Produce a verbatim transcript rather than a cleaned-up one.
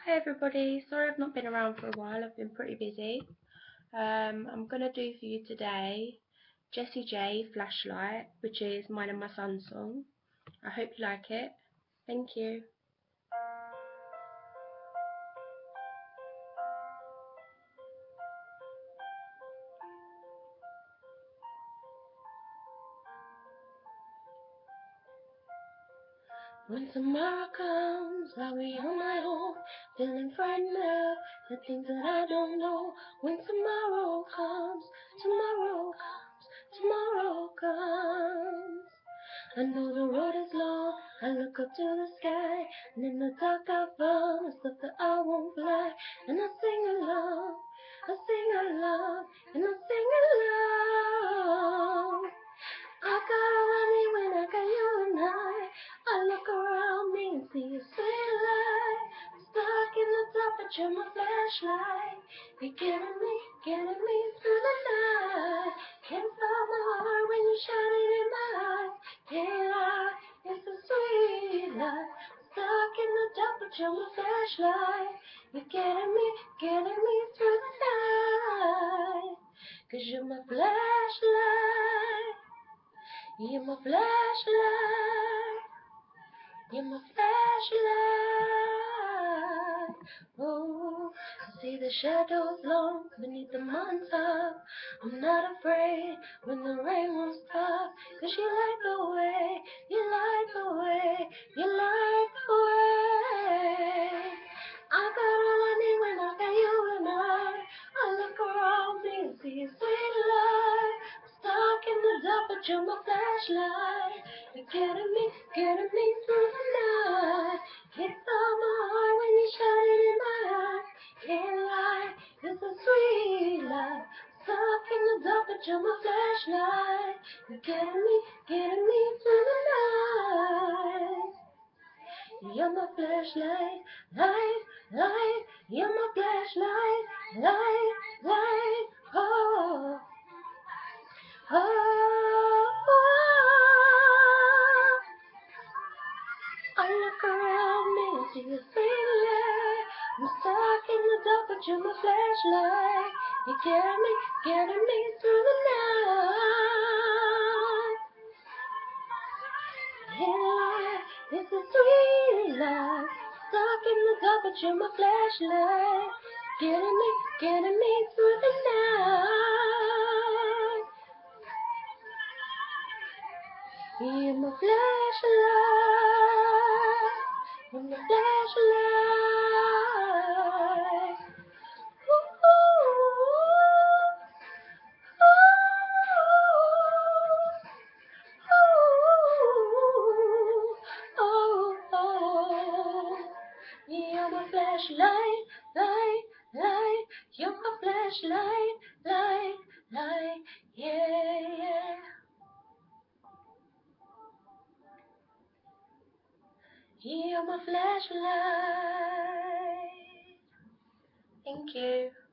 Hey everybody, sorry I've not been around for a while, I've been pretty busy. Um, I'm going to do for you today Jessie J Flashlight, which is mine and my son's song. I hope you like it. Thank you. When tomorrow comes, I'll be on my own, feeling frightened of the things that I don't know. When tomorrow comes, tomorrow comes, tomorrow comes. I know the road is long, I look up to the sky, and in the dark I found the stuff that I won't fly. And I sing along, I sing along, and I sing along. I got all I need when I got you and I. I look around me and see a sweet light. I'm stuck in the dark, but you're my flashlight. You're getting me, getting me through the night. Can't stop my heart when you're shining in my eyes. Can't lie, it's a sweet light. I'm stuck in the dark, but you're my flashlight. You're getting me, getting me through the night. Cause you're my flashlight. You're my flashlight. You're my flashlight. Oh, I see the shadows long beneath the mountaintop. I'm not afraid when the rain won't stop. Cause you light the way, you light the way, you light the way. I got all I need when I got you and I. I look around me and see a sweet light. I'm stuck in the dark, but you're my flashlight. You're getting me, getting me through the night. Can't stop my heart when you're shining in my eyes. Can't lie, it's a sweet light. Stuck in the dark, but you're my flashlight. You're getting me, getting me through the night. You're my flashlight, light, light. You're my flashlight, light, light. Oh, oh, oh. I look around me and see a sweet light. I'm stuck in the dark, but you're my flashlight. You're getting me, getting me through the night. Yeah, it's a sweet light. Stuck in the dark, but you're my flashlight. Getting me, getting me through the night. You're my flashlight. You're my flashlight. Ooh, ooh, ooh, ooh, oh, oh. You're my flashlight, light, light. You're my flashlight, light, light. Yeah, yeah. You're my flashlight. Thank you.